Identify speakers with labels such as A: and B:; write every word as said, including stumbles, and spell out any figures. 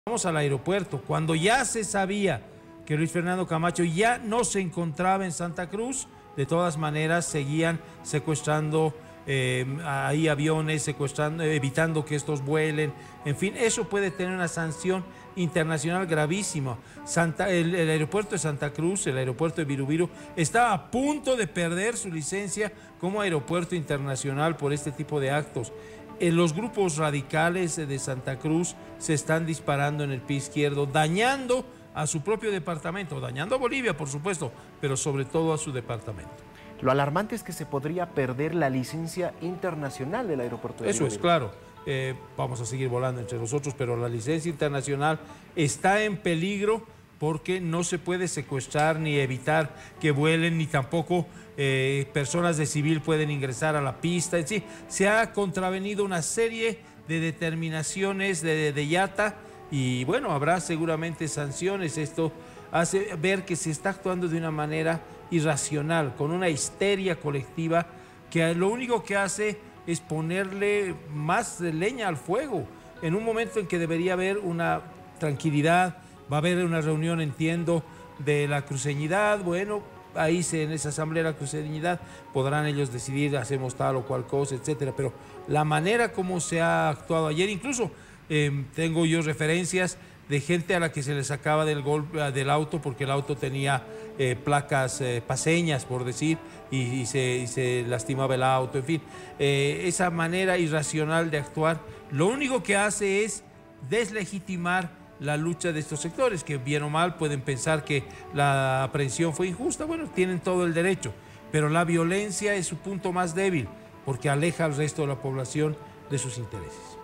A: Vamos al aeropuerto, cuando ya se sabía que Luis Fernando Camacho ya no se encontraba en Santa Cruz, de todas maneras seguían secuestrando eh, ahí aviones, secuestrando, evitando que estos vuelen, en fin, eso puede tener una sanción internacional gravísima. Santa, el, el aeropuerto de Santa Cruz, el aeropuerto de Virubiru, está a punto de perder su licencia como aeropuerto internacional por este tipo de actos. Los grupos radicales de Santa Cruz se están disparando en el pie izquierdo, dañando a su propio departamento, dañando a Bolivia, por supuesto, pero sobre todo a su departamento.
B: Lo alarmante es que se podría perder la licencia internacional del aeropuerto de
A: Eso
B: Virubiru.
A: es claro. Eh, vamos a seguir volando entre nosotros, pero la licencia internacional está en peligro porque no se puede secuestrar ni evitar que vuelen, ni tampoco eh, personas de civil pueden ingresar a la pista. Es decir, se ha contravenido una serie de determinaciones de, de I A T A y bueno, habrá seguramente sanciones. Esto hace ver que se está actuando de una manera irracional, con una histeria colectiva que lo único que hace es ponerle más leña al fuego en un momento en que debería haber una tranquilidad. Va a haber una reunión, entiendo, de la cruceñidad. Bueno, ahí se, en esa asamblea de la cruceñidad podrán ellos decidir, hacemos tal o cual cosa, etcétera. Pero la manera como se ha actuado ayer, incluso eh, tengo yo referencias de gente a la que se les sacaba del, golpe, del auto porque el auto tenía eh, placas eh, paseñas, por decir, y, y, se, y se lastimaba el auto, en fin. Eh, esa manera irracional de actuar, lo único que hace es deslegitimar la lucha de estos sectores, que bien o mal pueden pensar que la aprehensión fue injusta. Bueno, tienen todo el derecho, pero la violencia es su punto más débil, porque aleja al resto de la población de sus intereses.